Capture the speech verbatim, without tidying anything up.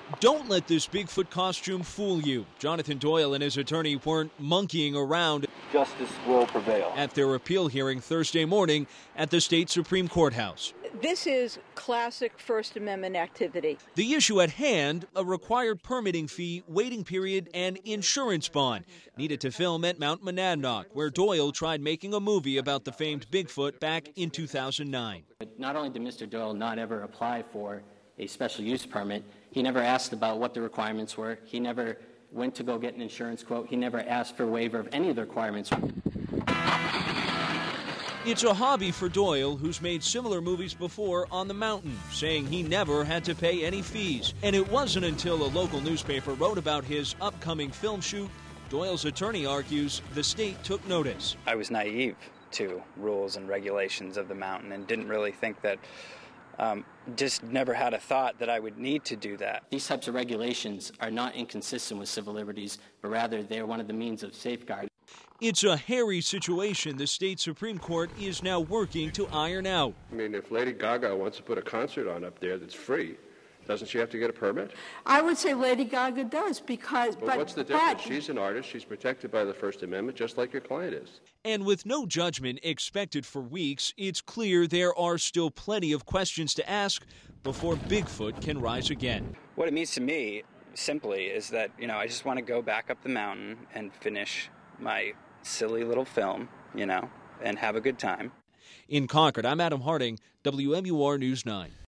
Don't let this Bigfoot costume fool you. Jonathan Doyle and his attorney weren't monkeying around. Justice will prevail. At their appeal hearing Thursday morning at the state Supreme Courthouse. This is classic First Amendment activity. The issue at hand, a required permitting fee, waiting period, and insurance bond needed to film at Mount Monadnock, where Doyle tried making a movie about the famed Bigfoot back in two thousand nine. Not only did Mister Doyle not ever apply for a special use permit, he never asked about what the requirements were. He never went to go get an insurance quote. He never asked for a waiver of any of the requirements. It's a hobby for Doyle, who's made similar movies before on the mountain, saying he never had to pay any fees. And it wasn't until a local newspaper wrote about his upcoming film shoot, Doyle's attorney argues the state took notice. I was naive to rules and regulations of the mountain and didn't really think that, um, just never had a thought that I would need to do that. These types of regulations are not inconsistent with civil liberties, but rather they're one of the means of safeguard. It's a hairy situation the state Supreme Court is now working to iron out. I mean, if Lady Gaga wants to put a concert on up there that's free, doesn't she have to get a permit? I would say Lady Gaga does because... But, but what's the difference? But, She's an artist. She's protected by the First Amendment, just like your client is. And with no judgment expected for weeks, it's clear there are still plenty of questions to ask before Bigfoot can rise again. What it means to me, simply, is that, you know, I just want to go back up the mountain and finish my silly little film, you know, and have a good time. In Concord, I'm Adam Harding, W M U R News nine.